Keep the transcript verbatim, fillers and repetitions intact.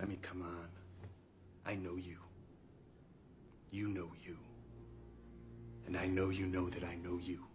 I mean, come on. I know you. You know you. And I know you know that I know you.